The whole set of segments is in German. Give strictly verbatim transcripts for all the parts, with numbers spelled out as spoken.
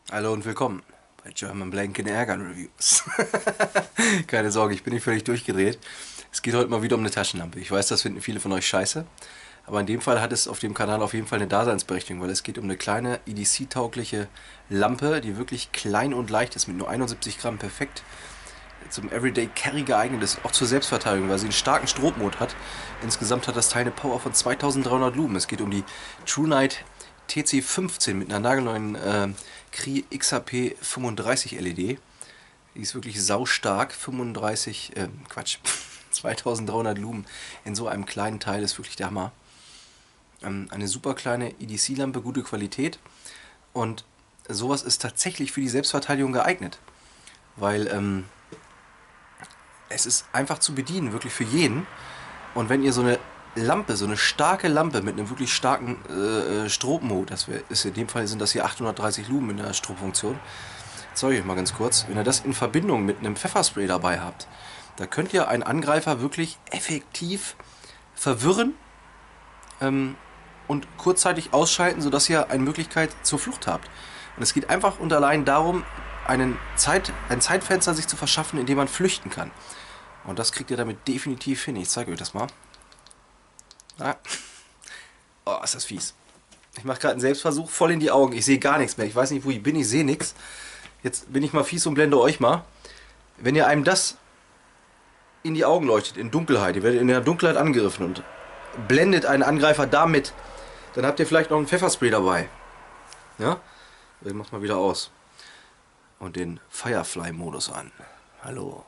Hallo und willkommen bei German Blanken Airgun Reviews. Keine Sorge, ich bin nicht völlig durchgedreht. Es geht heute mal wieder um eine Taschenlampe. Ich weiß, das finden viele von euch scheiße, aber in dem Fall hat es auf dem Kanal auf jeden Fall eine Daseinsberechtigung, weil es geht um eine kleine E D C-taugliche Lampe, die wirklich klein und leicht ist, mit nur einundsiebzig Gramm, perfekt zum Everyday Carry geeignet ist, auch zur Selbstverteidigung, weil sie einen starken Strobmod hat. Insgesamt hat das Teil eine Power von zweitausenddreihundert Lumen. Es geht um die TrueNight T C fünfzehn mit einer nagelneuen äh, Cree X H P fünfunddreißig L E D. Die ist wirklich saustark. fünfunddreißig, äh, Quatsch, zweitausenddreihundert Lumen in so einem kleinen Teil ist wirklich der Hammer. Ähm, eine super kleine E D C-Lampe, gute Qualität. Und sowas ist tatsächlich für die Selbstverteidigung geeignet. Weil ähm, es ist einfach zu bedienen, wirklich für jeden. Und wenn ihr so eine Lampe, so eine starke Lampe mit einem wirklich starken äh, Strobmod, das wär, ist in dem Fall sind das hier achthundertdreißig Lumen in der Strobfunktion, zeige ich euch mal ganz kurz, wenn ihr das in Verbindung mit einem Pfefferspray dabei habt, da könnt ihr einen Angreifer wirklich effektiv verwirren ähm, und kurzzeitig ausschalten, sodass ihr eine Möglichkeit zur Flucht habt. Und es geht einfach und allein darum, einen Zeit, ein Zeitfenster sich zu verschaffen, in dem man flüchten kann. Und das kriegt ihr damit definitiv hin. Ich zeige euch das mal. Ah. Oh, ist das fies. Ich mache gerade einen Selbstversuch, voll in die Augen. Ich sehe gar nichts mehr. Ich weiß nicht, wo ich bin. Ich sehe nichts. Jetzt bin ich mal fies und blende euch mal. Wenn ihr einem das in die Augen leuchtet, in Dunkelheit, ihr werdet in der Dunkelheit angegriffen und blendet einen Angreifer damit, dann habt ihr vielleicht noch ein Pfefferspray dabei. Ja? Ich mach's mal wieder aus. Und den Firefly-Modus an. Hallo.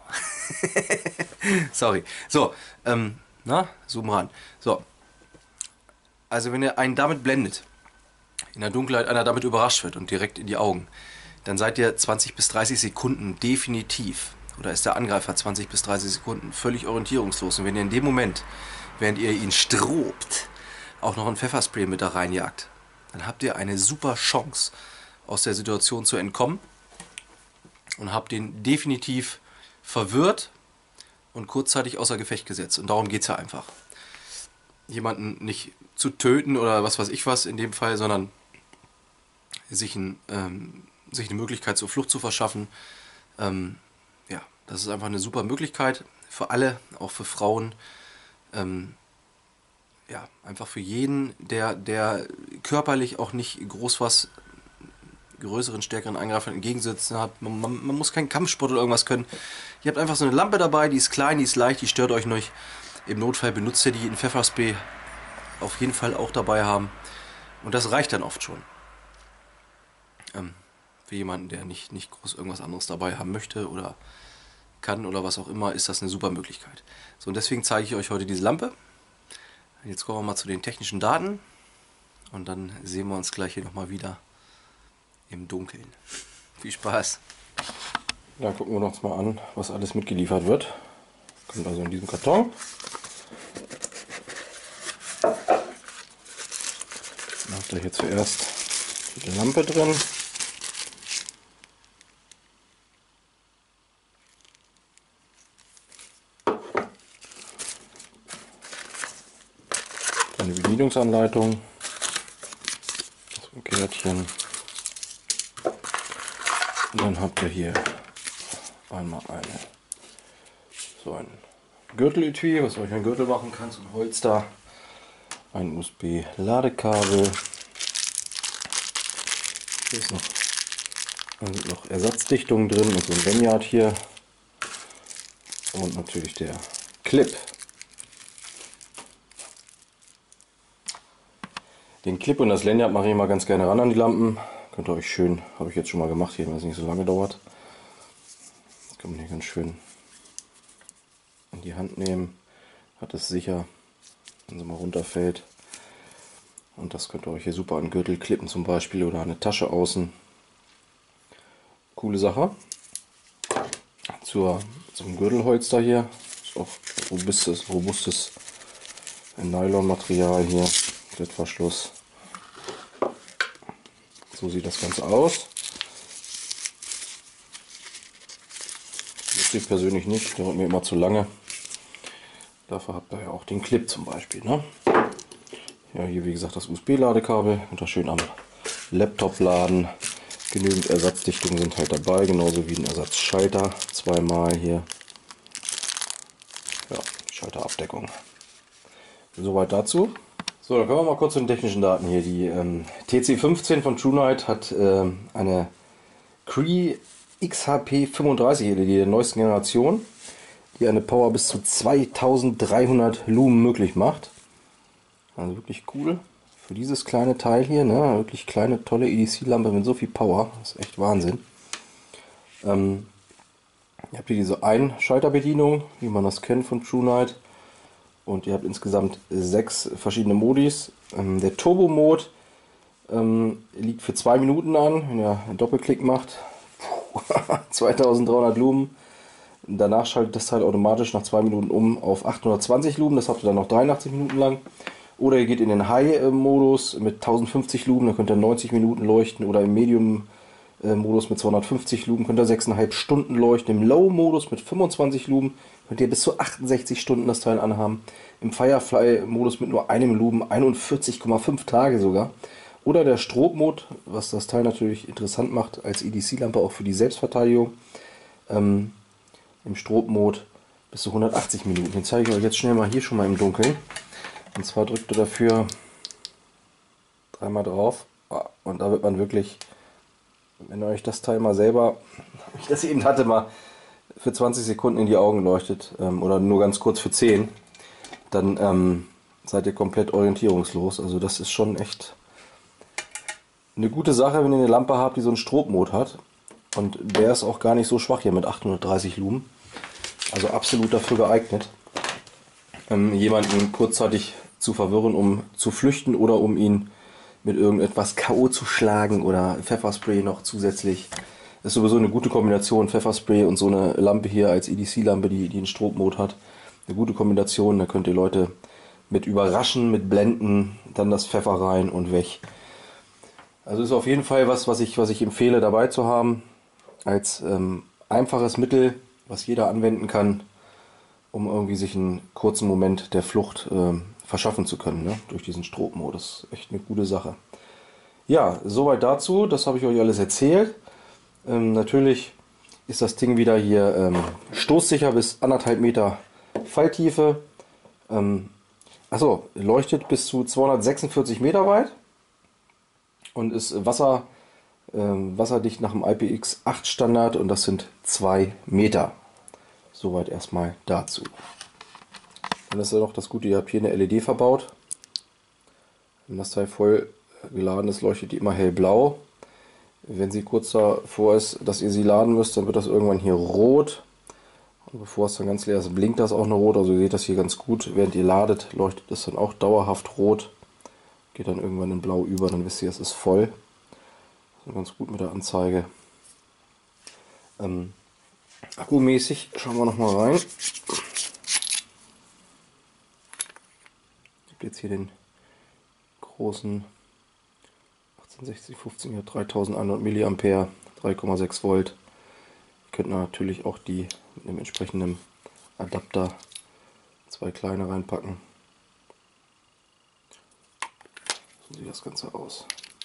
Sorry. So, ähm, na, zoom ran. So. Also wenn ihr einen damit blendet, in der Dunkelheit einer damit überrascht wird und direkt in die Augen, dann seid ihr zwanzig bis dreißig Sekunden definitiv, oder ist der Angreifer zwanzig bis dreißig Sekunden völlig orientierungslos. Und wenn ihr in dem Moment, während ihr ihn strobt, auch noch ein Pfefferspray mit da reinjagt, dann habt ihr eine super Chance, aus der Situation zu entkommen und habt den definitiv verwirrt und kurzzeitig außer Gefecht gesetzt. Und darum geht es ja einfach. Jemanden nicht zu töten oder was weiß ich was in dem Fall, sondern sich, ein, ähm, sich eine Möglichkeit zur Flucht zu verschaffen. Ähm, ja, das ist einfach eine super Möglichkeit für alle, auch für Frauen. Ähm, ja, einfach für jeden, der, der körperlich auch nicht groß was größeren, stärkeren Angreifern entgegensetzen hat. Man, man, man muss keinen Kampfsport oder irgendwas können. Ihr habt einfach so eine Lampe dabei, die ist klein, die ist leicht, die stört euch nicht. Im Notfall benutzt ihr die in Pfefferspray auf jeden Fall auch dabei haben. Und das reicht dann oft schon. Ähm, für jemanden, der nicht, nicht groß irgendwas anderes dabei haben möchte oder kann oder was auch immer, ist das eine super Möglichkeit. So, und deswegen zeige ich euch heute diese Lampe. Jetzt kommen wir mal zu den technischen Daten. Und dann sehen wir uns gleich hier nochmal wieder im Dunkeln. Viel Spaß! Da gucken wir uns mal an, was alles mitgeliefert wird. Kommt also in diesem Karton. Dann habt ihr hier zuerst die Lampe drin. Eine Bedienungsanleitung. So ein Kärtchen. Und dann habt ihr hier einmal eine, so ein Gürteletui, was euch ein Gürtel machen kann, so ein Holster, ein U S B-Ladekabel. Hier ist noch, da sind noch Ersatzdichtungen drin und so ein Lanyard hier. Und natürlich der Clip. Den Clip und das Lanyard mache ich mal ganz gerne ran an die Lampen. Könnt ihr euch schön, habe ich jetzt schon mal gemacht, hier, wenn es nicht so lange dauert. Das kann man hier ganz schön in die Hand nehmen. Hat es sicher, wenn es mal runterfällt. Und das könnt ihr euch hier super an den Gürtel klippen zum Beispiel oder an eine Tasche außen. Coole Sache. Zur, zum Gürtelholster hier. Ist auch robustes, robustes Nylonmaterial hier. Klettverschluss. So sieht das Ganze aus. Das ich persönlich nicht, dauert mir immer zu lange. Dafür habt ihr ja auch den Clip zum Beispiel. Ne? Ja, hier wie gesagt das U S B-Ladekabel. Und das schön am Laptop laden. Genügend Ersatzdichtungen sind halt dabei, genauso wie ein Ersatzschalter. Zweimal hier. Ja, Schalterabdeckung. Soweit dazu. So, dann kommen wir mal kurz zu den technischen Daten hier. Die ähm, T C fünfzehn von TrueNight hat ähm, eine Cree X H P fünfunddreißig L E D der neuesten Generation, die eine Power bis zu zweitausenddreihundert Lumen möglich macht. Also wirklich cool für dieses kleine Teil hier, ne? Wirklich kleine, tolle E D C-Lampe mit so viel Power. Das ist echt Wahnsinn. Ähm, ihr habt hier diese Einschalterbedienung, wie man das kennt von TrueNight. Und ihr habt insgesamt sechs verschiedene Modis. Ähm, der Turbo-Mode ähm, liegt für zwei Minuten an, wenn ihr einen Doppelklick macht. zweitausenddreihundert Lumen. Danach schaltet das Teil automatisch nach zwei Minuten um auf achthundertzwanzig Lumen. Das habt ihr dann noch dreiundachtzig Minuten lang. Oder ihr geht in den High-Modus mit tausendfünfzig Lumen, da könnt ihr neunzig Minuten leuchten. Oder im Medium-Modus mit zweihundertfünfzig Lumen könnt ihr sechs Komma fünf Stunden leuchten. Im Low-Modus mit fünfundzwanzig Lumen könnt ihr bis zu achtundsechzig Stunden das Teil anhaben. Im Firefly-Modus mit nur einem Lumen einundvierzig Komma fünf Tage sogar. Oder der Strob-Mode, was das Teil natürlich interessant macht als E D C-Lampe auch für die Selbstverteidigung. Ähm, Im Strob-Mode bis zu hundertachtzig Minuten. Den zeige ich euch jetzt schnell mal hier schon mal im Dunkeln. Und zwar drückt ihr dafür dreimal drauf und da wird man wirklich, wenn ihr euch das Teil mal selber, wie ich das eben hatte, mal für zwanzig Sekunden in die Augen leuchtet ähm, oder nur ganz kurz für zehn, dann ähm, seid ihr komplett orientierungslos. Also das ist schon echt eine gute Sache, wenn ihr eine Lampe habt, die so einen Strobmod hat. Und der ist auch gar nicht so schwach hier mit achthundertdreißig Lumen. Also absolut dafür geeignet, ähm, jemanden kurzzeitig zu verwirren, um zu flüchten oder um ihn mit irgendetwas K O zu schlagen oder Pfefferspray noch zusätzlich. Das ist sowieso eine gute Kombination, Pfefferspray und so eine Lampe hier als E D C-Lampe, die, die einen Strobmod hat. Eine gute Kombination, da könnt ihr Leute mit überraschen, mit blenden, dann das Pfeffer rein und weg. Also ist auf jeden Fall was, was ich, was ich empfehle dabei zu haben, als ähm, einfaches Mittel, was jeder anwenden kann, um irgendwie sich einen kurzen Moment der Flucht äh, verschaffen zu können, ne? Durch diesen Strobmodus. Echt eine gute Sache. Ja, soweit dazu. Das habe ich euch alles erzählt. Ähm, natürlich ist das Ding wieder hier ähm, stoßsicher bis anderthalb Meter Falltiefe. Ähm, achso, leuchtet bis zu zweihundertsechsundvierzig Meter weit und ist Wasser, ähm, wasserdicht nach dem I P X acht Standard und das sind zwei Meter. Soweit erstmal dazu. Dann ist ja noch das Gute, ihr habt hier eine L E D verbaut. Wenn das Teil voll geladen ist, leuchtet die immer hellblau. Wenn sie kurz davor ist, dass ihr sie laden müsst, dann wird das irgendwann hier rot. Und bevor es dann ganz leer ist, blinkt das auch noch rot. Also ihr seht das hier ganz gut. Während ihr ladet, leuchtet es dann auch dauerhaft rot. Geht dann irgendwann in blau über, dann wisst ihr, es ist voll. Das ist ganz gut mit der Anzeige. Ähm, Akkumäßig schauen wir noch mal rein. Ich habe jetzt hier den großen achtzehn sechzig fünfzehn hier dreitausendeinhundert Milliampere, drei Komma sechs Volt. Ihr könnt natürlich auch die mit einem entsprechenden Adapter zwei kleine reinpacken. So sieht das Ganze aus.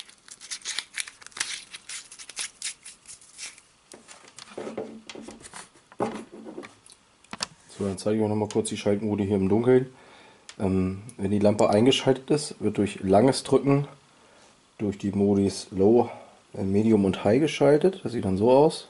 So, dann zeige ich euch noch mal kurz die Schaltmodi hier im Dunkeln. Ähm, wenn die Lampe eingeschaltet ist, wird durch langes Drücken durch die Modis Low, Medium und High geschaltet. Das sieht dann so aus.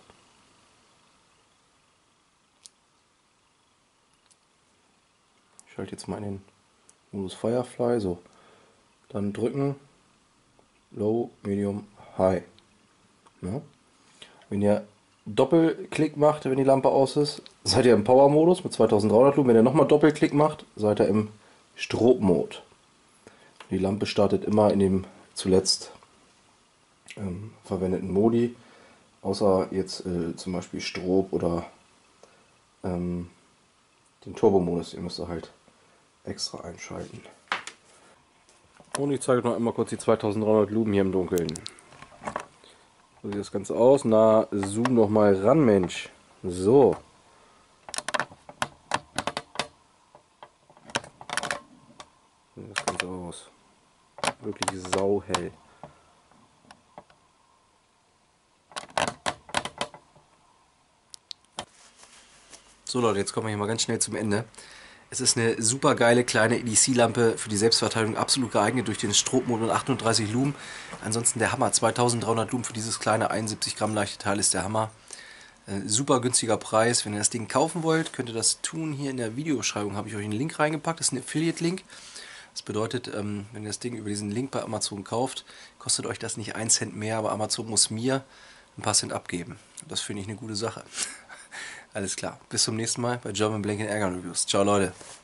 Ich schalte jetzt mal in den Modus Firefly. So, dann drücken Low, Medium, High. Ja. Wenn ihr Doppelklick macht, wenn die Lampe aus ist, seid ihr im Power-Modus mit zweitausenddreihundert Lumen. Wenn ihr nochmal Doppelklick macht, seid ihr im Strobmod. Die Lampe startet immer in dem zuletzt ähm, verwendeten Modi, außer jetzt äh, zum Beispiel Strob oder ähm, den Turbo-Modus. Ihr müsst halt extra einschalten. Und ich zeige noch einmal kurz die zweitausenddreihundert Lumen hier im Dunkeln. So sieht das Ganze aus. Na, zoom noch mal ran, Mensch. So. So sieht das Ganze aus. Wirklich sauhell. So Leute, jetzt kommen wir hier mal ganz schnell zum Ende. Es ist eine super geile kleine E D C-Lampe für die Selbstverteidigung, absolut geeignet durch den Strobmodus und achtunddreißig Lumen. Ansonsten der Hammer, zweitausenddreihundert Lumen für dieses kleine einundsiebzig Gramm leichte Teil ist der Hammer. Äh, super günstiger Preis. Wenn ihr das Ding kaufen wollt, könnt ihr das tun. Hier in der Videobeschreibung habe ich euch einen Link reingepackt. Das ist ein Affiliate-Link. Das bedeutet, ähm, wenn ihr das Ding über diesen Link bei Amazon kauft, kostet euch das nicht ein Cent mehr, aber Amazon muss mir ein paar Cent abgeben. Das finde ich eine gute Sache. Alles klar. Bis zum nächsten Mal bei German Blank Ärger Reviews. Ciao Leute.